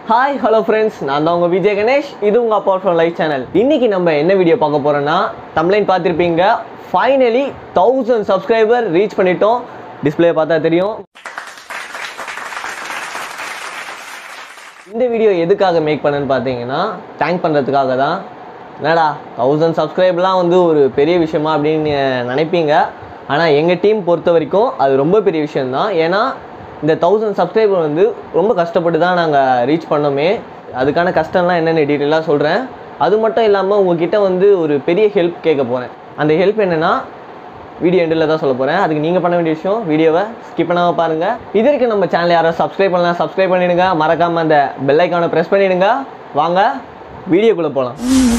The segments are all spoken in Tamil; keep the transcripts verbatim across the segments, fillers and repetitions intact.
Hi, hello friends. நான் தான் உங்க விஜய் கணேஷ். இது உங்க அப்பா ஃப்ரம் லைஃப் சேனல். இன்னைக்கு நம்ம என்ன வீடியோ பார்க்க போறோம்னா, தம்ப்லைன் பார்த்திருப்பீங்க. ஃபைனலி thousand சப்ஸ்கிரைபர் ரீச் பண்ணிட்டோம். டிஸ்ப்ளே பார்த்தா தெரியும். இந்த வீடியோ எதுக்காக மேக் பண்ணேன்னு பார்த்தீங்கன்னா, தேங்க் பண்ணுறதுக்காக தான். என்னடா தௌசண்ட் சப்ஸ்கிரைப்லாம் வந்து ஒரு பெரிய விஷயமா அப்படின்னு நினைப்பீங்க. ஆனால் எங்கள் டீம் பொறுத்த வரைக்கும் அது ரொம்ப பெரிய விஷயம்தான். ஏன்னா இந்த தௌசண்ட் சப்ஸ்கிரைபர் வந்து ரொம்ப கஷ்டப்பட்டு தான் நாங்கள் ரீச் பண்ணோமே. அதுக்கான கஷ்டம்லாம் என்னென்ன டீட்டெயிலாக சொல்கிறேன். அது மட்டும் இல்லாமல் உங்ககிட்ட வந்து ஒரு பெரிய ஹெல்ப் கேட்க போகிறேன். அந்த ஹெல்ப் என்னென்னா வீடியோ எண்டில் தான் சொல்ல போகிறேன். அதுக்கு நீங்கள் பண்ண வேண்டிய விஷயம், வீடியோவை ஸ்கிப் பண்ணாமல் பாருங்கள். இது வரைக்கும் நம்ம சேனல் யாரும் சப்ஸ்கிரைப் பண்ணலாம், சப்ஸ்கிரைப் பண்ணிவிடுங்க. மறக்காமல் அந்த பெல் ஐக்கானை ப்ரெஸ் பண்ணிவிடுங்க. வாங்க வீடியோக்குள்ளே போகலாம்.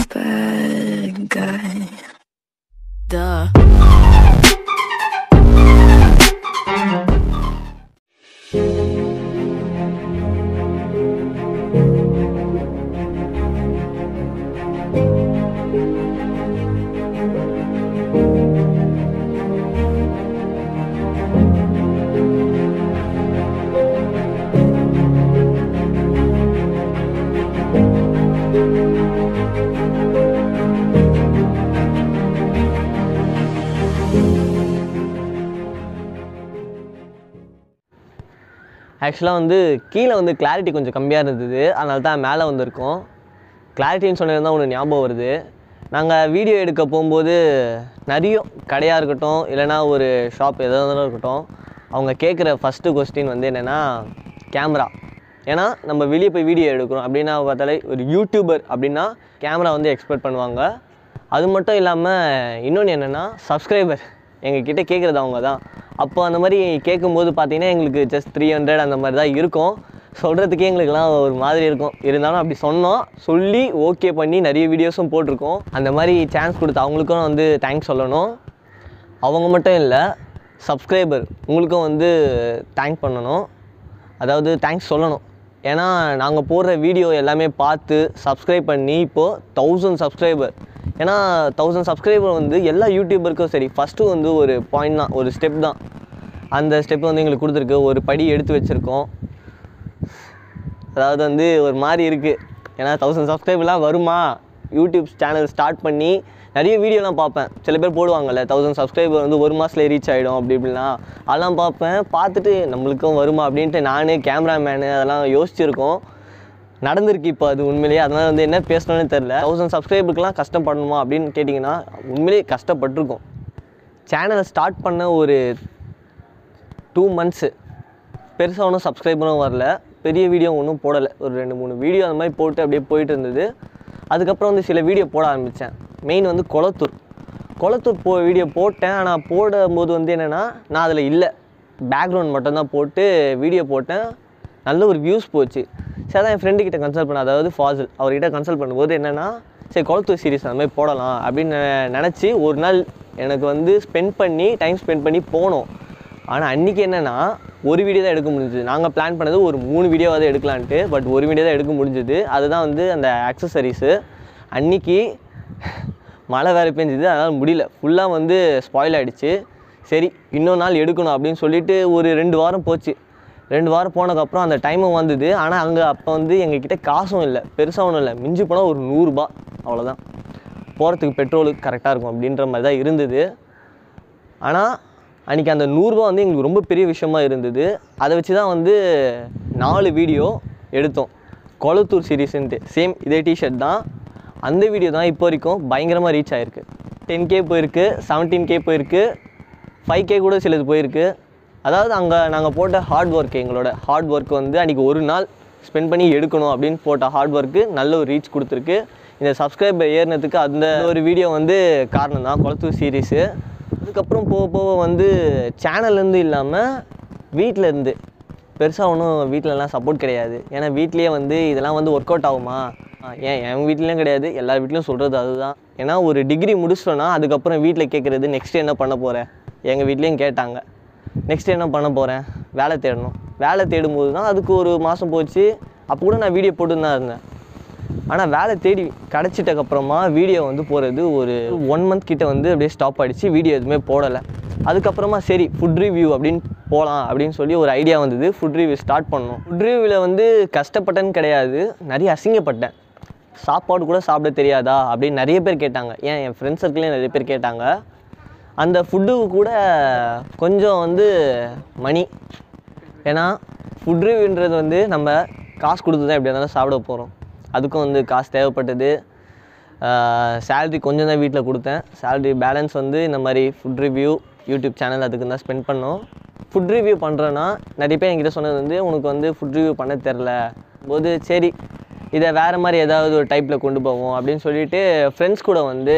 ஆக்சுவலாக வந்து கீழே வந்து கிளாரிட்டி கொஞ்சம் கம்மியாக இருந்தது. அதனால தான் மேலே வந்திருக்கோம். கிளாரிட்டின்னு சொன்னது தான் ஒன்று ஞாபகம் வருது. நாங்கள் வீடியோ எடுக்க போகும்போது நிறைய கடையாக இருக்கட்டும், இல்லைனா ஒரு ஷாப் எதாவது இருக்கட்டும், அவங்க கேட்குற ஃபஸ்ட்டு கொஸ்டின் வந்து என்னென்னா கேமரா. ஏன்னா நம்ம வெளியே போய் வீடியோ எடுக்கிறோம் அப்படின்னா பார்த்தாலே ஒரு யூடியூபர் அப்படின்னா கேமரா வந்து எக்ஸ்பெக்ட் பண்ணுவாங்க. அது மட்டும் இல்லாமல் இன்னொன்று என்னென்னா சப்ஸ்கிரைபர் எங்ககிட்ட கேட்குறது அவங்க தான். அப்போ அந்த மாதிரி கேட்கும்போது பார்த்தீங்கன்னா எங்களுக்கு ஜஸ்ட் த்ரீ ஹண்ட்ரட் அந்த மாதிரி தான் இருக்கும். சொல்கிறதுக்கே எங்களுக்குலாம் ஒரு மாதிரி இருக்கும். இருந்தாலும் அப்படி சொன்னோம், சொல்லி ஓகே பண்ணி நிறைய வீடியோஸும் போட்டிருக்கோம். அந்த மாதிரி சான்ஸ் கொடுத்து அவங்களுக்கும் வந்து தேங்க்ஸ் சொல்லணும். அவங்க மட்டும் இல்லை, சப்ஸ்கிரைபர் உங்களுக்கும் வந்து தேங்க் பண்ணணும். அதாவது தேங்க்ஸ் சொல்லணும். ஏன்னா நாங்கள் போடுற வீடியோ எல்லாமே பார்த்து சப்ஸ்கிரைப் பண்ணி இப்போது தௌசண்ட் சப்ஸ்கிரைபர். ஏன்னா தௌசண்ட் சப்ஸ்கிரைபர் வந்து எல்லா யூடியூபருக்கும் சரி ஃபஸ்ட்டு வந்து ஒரு பாயிண்ட் தான், ஒரு ஸ்டெப் தான். அந்த ஸ்டெப் வந்து எங்களுக்கு கொடுத்துருக்கு. ஒரு படி எடுத்து வச்சுருக்கோம். அதாவது வந்து ஒரு மாதிரி இருக்குது. ஏன்னா தௌசண்ட் சப்ஸ்கிரைபர்லாம் வருமா? யூடியூப் சேனல் ஸ்டார்ட் பண்ணி நிறைய வீடியோலாம் பார்ப்பேன். சில பேர் போடுவாங்கள்ல தௌசண்ட் சப்ஸ்கிரைபர் வந்து ஒரு மாதத்தில் ரீச் ஆகிடும் அப்படி இப்படிலாம். அதெல்லாம் பார்ப்பேன். பார்த்துட்டு நம்மளுக்கும் வருமா அப்படின்ட்டு நான் கேமராமேனு அதெல்லாம் யோசிச்சுருக்கோம். நடந்திருக்கு இப்போ அது உண்மையிலேயே. அதனால் வந்து என்ன பேசணும்னு தெரில. தௌசண்ட் சப்ஸ்கிரைபருக்குலாம் கஷ்டப்படணுமா அப்படின்னு கேட்டிங்கன்னா உண்மையிலேயே கஷ்டப்பட்டிருக்கோம். சேனலை ஸ்டார்ட் பண்ண ஒரு டூ மந்த்ஸு பெருசாக ஒன்றும் சப்ஸ்கிரைபரும் வரல, பெரிய வீடியோ ஒன்றும் போடலை. ஒரு ரெண்டு மூணு வீடியோ அந்த மாதிரி போட்டு அப்படியே போயிட்டு இருந்தது. அதுக்கப்புறம் வந்து சில வீடியோ போட ஆரம்பித்தேன். மெயின் வந்து கொளத்தூர் கொளத்தூர் போ வீடியோ போட்டேன். ஆனால் போடும்போது வந்து என்னென்னா நான் அதில் இல்லை, பேக்ரவுண்ட் மட்டும்தான் போட்டு வீடியோ போட்டேன். நல்ல ஒரு வியூஸ் போச்சு. சரி தான் என் ஃப்ரெண்டுக்கிட்ட கன்சல்ட் பண்ண, அதாவது ஃபாசில், அவர்கிட்ட கன்சல்ட் பண்ணும்போது என்னென்னா சரி கொளத்தூர் சீரிஸ் அந்த மாதிரி போடலாம் அப்படின்னு நினச்சி ஒரு நாள் எனக்கு வந்து ஸ்பெண்ட் பண்ணி டைம் ஸ்பெண்ட் பண்ணி போனோம். ஆனால் அன்றைக்கி என்னென்னா ஒரு வீடியோ தான் எடுக்க முடிஞ்சுது. நாங்கள் பிளான் பண்ணது ஒரு மூணு வீடியோவாவது எடுக்கலான்ட்டு, பட் ஒரு வீடியோ தான் எடுக்க முடிஞ்சுது. அதுதான் வந்து அந்த ஆக்சசரிஸு. அன்றைக்கி மழை வேறு பெஞ்சுது, அதனால் முடியல, ஃபுல்லாக வந்து ஸ்பாயில் ஆகிடுச்சு. சரி இன்னொரு நாள் எடுக்கணும் அப்படின்னு சொல்லிவிட்டு ஒரு ரெண்டு வாரம் போச்சு. ரெண்டு வாரம் போனதுக்கப்புறம் அந்த டைமும் வந்தது. ஆனால் அங்கே அப்போ வந்து எங்ககிட்ட காசும் இல்லை, பெருசாக ஒன்றும் இல்லை. மிஞ்சி போனால் ஒரு நூறுரூபா அவ்வளோதான். போகிறதுக்கு பெட்ரோலுக்கு கரெக்டாக இருக்கும் அப்படின்ற மாதிரி தான் இருந்தது. ஆனால் அன்றைக்கி அந்த நூறுரூபா வந்து எங்களுக்கு ரொம்ப பெரிய விஷயமா இருந்தது. அதை வச்சு தான் வந்து நாலு வீடியோ எடுத்தோம். கொளத்தூர் சீரீஸுன்ட்டு சேம் இதே டிஷர்ட் தான். அந்த வீடியோ தான் இப்போ வரைக்கும் பயங்கரமாக ரீச் ஆகிருக்கு. டென் கே போயிருக்கு, செவன்டீன் கே போயிருக்கு, ஃபைவ் கே கூட சிலது போயிருக்கு. அதாவது அங்கே நாங்கள் போட்ட ஹார்ட் ஒர்க், எங்களோட ஹார்ட் ஒர்க் வந்து அன்றைக்கி ஒரு நாள் ஸ்பெண்ட் பண்ணி எடுக்கணும் அப்படின்னு போட்ட ஹார்ட் ஒர்க்கு நல்ல ஒரு ரீச் கொடுத்துருக்கு. இந்த சப்ஸ்கிரைபர் ஏறினதுக்கு அந்த ஒரு வீடியோ வந்து காரணம் தான், கொளத்தூர் சீரீஸு. அதுக்கப்புறம் போக போக வந்து சேனல்லேருந்து இல்லாமல் வீட்டிலேருந்து பெருசாக ஒன்றும் வீட்டிலலாம் சப்போர்ட் கிடையாது. ஏன்னா வீட்லேயே வந்து இதெல்லாம் வந்து ஒர்க் அவுட் ஆகுமா? ஏன் என் வீட்லேயும் கிடையாது, எல்லார் வீட்லேயும் சொல்கிறது அதுதான். ஏன்னா ஒரு டிகிரி முடிச்சிட்டோன்னா அதுக்கப்புறம் வீட்டில் கேட்குறது நெக்ஸ்ட்டு என்ன பண்ண போகிறேன். எங்கள் வீட்லேயும் கேட்டாங்க நெக்ஸ்ட் என்ன பண்ண போகிறேன், வேலை தேடணும். வேலை தேடும்போது தான் அதுக்கு ஒரு மாதம் போச்சு. அப்போ கூட நான் வீடியோ போட்டு தான் இருந்தேன். ஆனால் வேலை தேடி கிடச்சிட்டக்கப்புறமா வீடியோ வந்து போகிறது ஒரு ஒன் மந்த் கிட்ட வந்து அப்படியே ஸ்டாப் ஆகிடுச்சு. வீடியோ எதுவுமே போடலை. அதுக்கப்புறமா சரி ஃபுட் ரிவ்யூ அப்படின்னு போகலாம் அப்படின்னு சொல்லி ஒரு ஐடியா வந்தது. ஃபுட் ரிவ்யூ ஸ்டார்ட் பண்ணோம். ஃபுட் ரிவ்யூவில் வந்து கஷ்டப்பட்டேன்னு கிடையாது, நிறைய அசிங்கப்பட்டேன். சாப்பாடு கூட சாப்பிட தெரியாதா அப்படின்னு நிறைய பேர் கேட்டாங்க. ஏன் என் ஃப்ரெண்ட்ஸ் சர்க்கிளே நிறைய பேர் கேட்டாங்க. அந்த ஃபுட்டுக்கு கூட கொஞ்சம் வந்து மணி, ஏன்னா ஃபுட் ரிவ்யூன்றது வந்து நம்ம காசு கொடுத்து தான் எப்படி இருந்தாலும் சாப்பிட போகிறோம். அதுக்கும் வந்து காசு தேவைப்பட்டது. சேல்ரி கொஞ்சம் தான் வீட்டில் கொடுத்தேன். சேல்ரி பேலன்ஸ் வந்து இந்த மாதிரி ஃபுட் ரிவ்யூ யூடியூப் சேனல் அதுக்கு தான் ஸ்பெண்ட் பண்ணோம். ஃபுட் ரிவ்யூ பண்ணுறேன்னா நிறைய பேர் என்கிட்ட சொன்னது வந்து உனக்கு வந்து ஃபுட் ரிவ்யூ பண்ண தெரில போது, சரி இதை வேறு மாதிரி ஏதாவது ஒரு டைப்பில் கொண்டு போவோம் அப்படின்னு சொல்லிவிட்டு ஃப்ரெண்ட்ஸ் கூட வந்து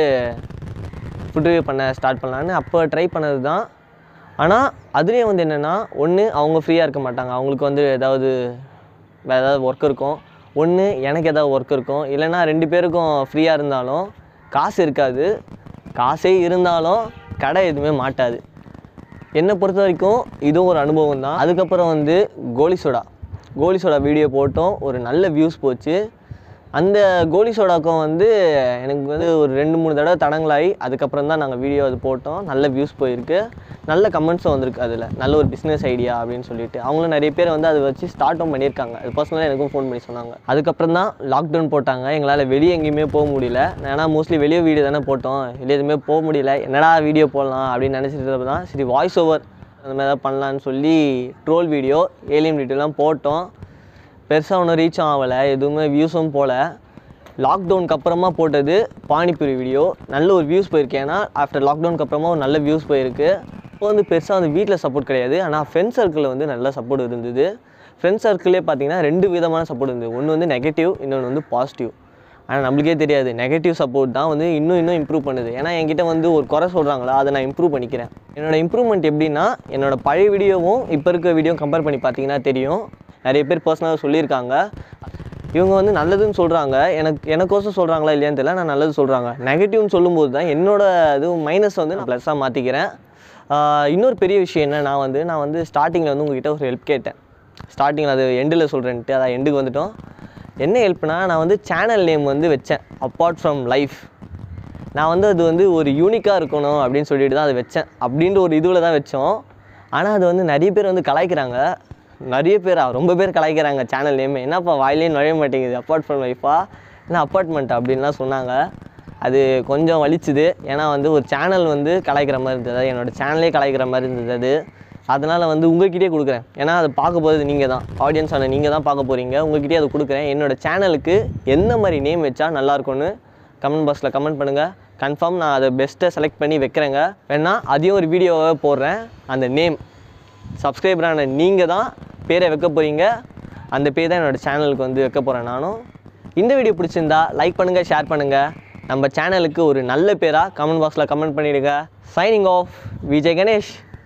ஃபுட் ரிவ்யூ பண்ண ஸ்டார்ட் பண்ணலான்னு அப்போ ட்ரை பண்ணது தான். ஆனால் அதுலேயும் வந்து என்னென்னா, ஒன்று அவங்க ஃப்ரீயாக இருக்க மாட்டாங்க, அவங்களுக்கு வந்து ஏதாவது வேறு ஏதாவது ஒர்க் இருக்கும். ஒன்று எனக்கு ஏதாவது ஒர்க் இருக்கும். இல்லைனா ரெண்டு பேருக்கும் ஃப்ரீயாக இருந்தாலும் காசு இருக்காது. காசே இருந்தாலும் கடை எதுவுமே மாட்டாது. என்னை பொறுத்த வரைக்கும் இதுவும் ஒரு அனுபவம் தான். அதுக்கப்புறம் வந்து goli soda goli soda video போட்டோம். ஒரு நல்ல வியூஸ் போச்சு. அந்த கோலி சோடாக்கும் வந்து எனக்கு வந்து ஒரு ரெண்டு மூணு தடவை தடங்களாகி அதுக்கப்புறம் தான் நாங்கள் வீடியோ அது போட்டோம். நல்ல வியூஸ் போயிருக்கு, நல்ல கமெண்ட்ஸும் வந்திருக்கு. அதில் நல்ல ஒரு பிஸ்னஸ் ஐடியா அப்படின்னு சொல்லிட்டு அவங்களும் நிறைய பேர் வந்து அதை வச்சு ஸ்டார்ட்டும் பண்ணியிருக்காங்க. அது பர்சனலாக எனக்கும் ஃபோன் பண்ணி சொன்னாங்க. அதுக்கப்புறம் தான் லாக்டவுன் போட்டாங்க. எங்களால் வெளியே எங்கேயுமே போக முடியல. ஏன்னா மோஸ்ட்லி வெளியே வீடியோ தானே போட்டோம், வெளியே எதுவுமே போக முடியல. என்னடா வீடியோ போடலாம் அப்படின்னு நினச்சிட்டு தான் சரி வாய்ஸ் ஓவர் அந்த மாதிரி தான் பண்ணலான்னு சொல்லி ட்ரோல் வீடியோ ஏலியன் வீடியோலாம் போட்டோம். பெருசாக ஒன்றும் ரீச்சும் ஆகலை, எதுவுமே வியூஸும் போகல. லாக்டவுனுக்கு அப்புறமா போட்டது பானிபூரி வீடியோ நல்ல ஒரு வியூஸ் போயிருக்கு. ஏன்னா ஆஃப்டர் லாக்டவுனுக்கு அப்புறமா ஒரு நல்ல வியூஸ் போயிருக்கு. இப்போ வந்து பெருசாக வந்து வீட்டில் சப்போர்ட் கிடையாது, ஆனால் ஃப்ரெண்ட்ஸ் சர்க்கிளில் வந்து நல்ல சப்போர்ட் இருந்தது. ஃப்ரெண்ட்ஸ் சர்க்கிளே பார்த்தீங்கன்னா ரெண்டு விதமான சப்போர்ட் இருந்தது. ஒன்று வந்து நெகட்டிவ், இன்னொன்று வந்து பாசிட்டிவ். ஆனால் நம்மளுக்கே தெரியாது, நெகட்டிவ் சப்போர்ட் தான் வந்து இன்னும் இன்னும் இம்ப்ரூவ் பண்ணுது. ஏன்னா என்கிட்ட வந்து ஒரு குறை சொல்கிறாங்களா, அதை நான் இம்ப்ரூவ் பண்ணிக்கிறேன். என்னோடய இம்ப்ரூவ்மெண்ட் எப்படின்னா, என்னோடய பழைய வீடியோவும் இப்போ இருக்க வீடியோ கம்பேர் பண்ணி பார்த்தீங்கன்னா தெரியும். நிறைய பேர் பர்சனலாக சொல்லியிருக்காங்க. இவங்க வந்து நல்லதுன்னு சொல்கிறாங்க, எனக்கு எனக்கோசம் சொல்கிறாங்களா இல்லையான்னு தெரியல, நான் நல்லது சொல்கிறாங்க. நெகட்டிவ்னு சொல்லும்போது தான் என்னோடய இது மைனஸ் வந்து நான் ப்ளஸ்ஸாக மாற்றிக்கிறேன். இன்னொரு பெரிய விஷயம் என்ன, நான் வந்து நான் வந்து ஸ்டார்டிங்கில் வந்து உங்கள்கிட்ட ஒரு ஹெல்ப் கேட்டேன். ஸ்டார்டிங்கில் அது எண்டில் சொல்கிறேன்ட்டு அதான் எண்டுக்கு வந்துட்டோம். என்ன ஹெல்ப்னா, நான் வந்து சேனல் நேம் வந்து வச்சேன் அப்பார்ட் ஃப்ரம் லைஃப். நான் வந்து அது வந்து ஒரு யூனிக்காக இருக்கணும் அப்படின்னு சொல்லிட்டு தான் அதை வச்சேன். அப்படின்ற ஒரு இதுவில் தான் வச்சோம். ஆனால் அது வந்து நிறைய பேர் வந்து கலாய்க்கிறாங்க. நிறைய பேரா ரொம்ப பேர் கலாய்க்கிறாங்க சேனல் நேம். என்னப்பா வாயிலே நுழைய மாட்டேங்குது, அப்பார்ட் ஃப்ரம் லைஃபா இல்லை அப்பார்ட்மெண்ட் அப்படின்லாம் சொன்னாங்க. அது கொஞ்சம் வலிச்சுது. ஏன்னா வந்து ஒரு சேனல் வந்து கலாய்க்கிற மாதிரி இருந்தது, என்னோடய சேனலே கலாய்க்கிற மாதிரி இருந்தது அது. அதனால் வந்து உங்கள்கிட்டே கொடுக்குறேன். ஏன்னா அது பார்க்க போகிறது நீங்கள் தான், ஆடியன்ஸான நீங்கள் தான் பார்க்க போகிறீங்க. உங்கள்கிட்டே அதை கொடுக்குறேன். என்னோடய சேனலுக்கு எந்த மாதிரி நேம் வச்சா நல்லாயிருக்கும்னு கமெண்ட் பாக்ஸில் கமெண்ட் பண்ணுங்கள். கன்ஃபார்ம் நான் அதை பெஸ்ட்டை செலக்ட் பண்ணி வைக்கிறேங்க. வேணா அதையும் ஒரு வீடியோவாக போடுறேன். அந்த நேம் சப்ஸ்கிரைபரான நீங்கள் தான் பேரை வைக்க போகிறீங்க. அந்த பேர் தான் என்னோடய சேனலுக்கு வந்து வைக்க போகிறேன் நானும். இந்த வீடியோ பிடிச்சிருந்தா லைக் பண்ணுங்கள், ஷேர் பண்ணுங்கள். நம்ம சேனலுக்கு ஒரு நல்ல பேராக கமெண்ட் பாக்ஸில் கமெண்ட் பண்ணிவிடுங்க. Signing off, Vijay Ganesh.